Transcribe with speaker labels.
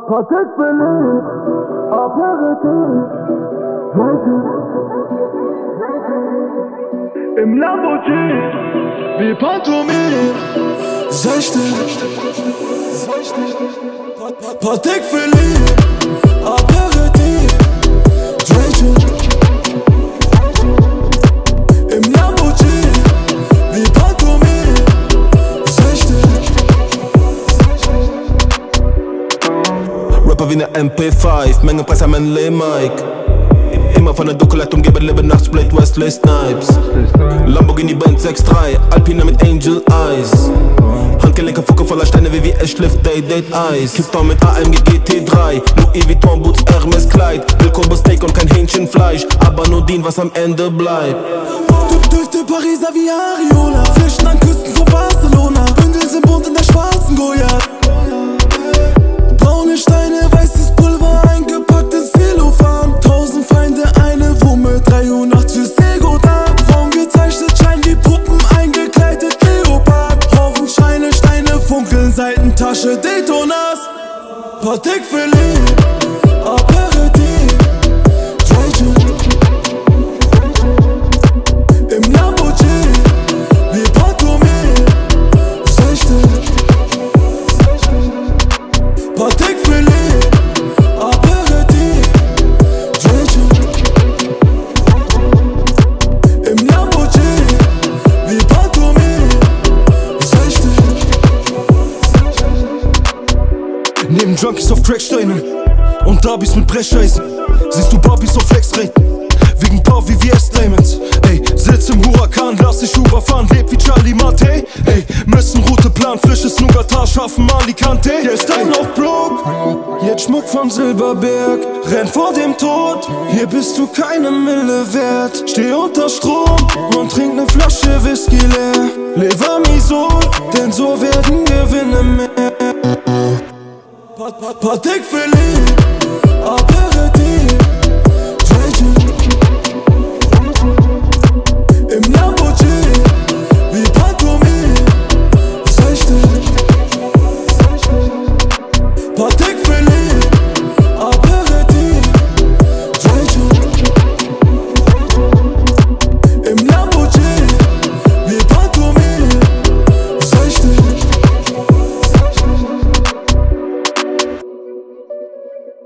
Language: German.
Speaker 1: Patek Philippe, Aperitif, im Lamborghini, wie Pantomime, Seichte, Patek Philippe, Aperitif, im Lamborghini, wie Pantomime, Seichte.
Speaker 2: Rapper wie ne MP5, Menge Preis am Mike. Immer von der Doku-Leitung gebe Leben nach Split Wesley Snipes. Lamborghini Band 6.3, Alpina mit Angel Eyes. Handgelenke, Fucke voller Steine, WWS schliff Date Eis. Kickdown mit AMG GT3, Louis Vuitton Boots, Hermes Kleid. Willkommen Steak und kein Hähnchenfleisch, aber nur dien, was am Ende bleibt.
Speaker 1: Düfte Pariser wie Ariola, Flüchten an Küsten von Barcelona. Bündel sind bunt in der schwarzen Goliath. Braune Steine, weißes Pulver, eingepackt ins Cellophan. 1000 Feinde, eine Wumme, 3 Uhr nachts fürs Ego da. Frauen gezeichnet, scheinen wie Puppen, eingekleidet Leopard. Haufen Scheine, Steine funkeln, Seitentasche, Daytonas. Patek Philippe, Aperitif, im Lamborghini, wie Pantomime, Seichte. Patek Philippe, Aperitif, im Lamborghini, wie Pantomime, Seichte.
Speaker 3: Neben Junkies auf Cracksteinen und Darbys mit Brecheisen siehst du Barbies auf Flex treten, wegen paar VVS-Diamonds. Ey, sitz im Huracan, lass dich überfahren, leb wie Charlie Mate. Ey, müssen Route planen, frisches Nougat, scharfen Alicante. Der ist dann noch broke, jetzt Schmuck von Silberberg, renn vor dem Tod, hier bist du keine Mille wert. Steh unter Strom und trink ne Flasche Whisky leer. Levermiso, denn so werden Gewinne mehr.
Speaker 1: Patek Philippe, Aperitif,